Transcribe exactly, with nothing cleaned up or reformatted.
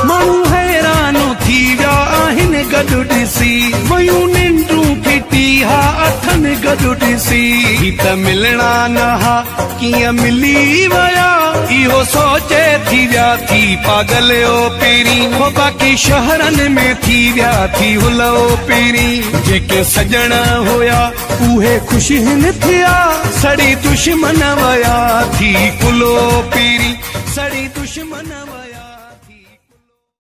माण्हू हैरान थी विया आहिनि गॾु ॾिसी वयूं निंडूं फिटी हा अथनि गॾु ॾिसी ही त मिलणा न हा कीअं मिली विया इहो सोचे थी विया थी पागल ओ पहिरीं हो बाक़ी शहरनि में थी विया थी हुलो पहिरीं जेके सजण हुया उहे ख़ुशि हिन थिया सड़ी दुश्मन वया थी कुलो पहिरीं सड़ी दुश्मन वया।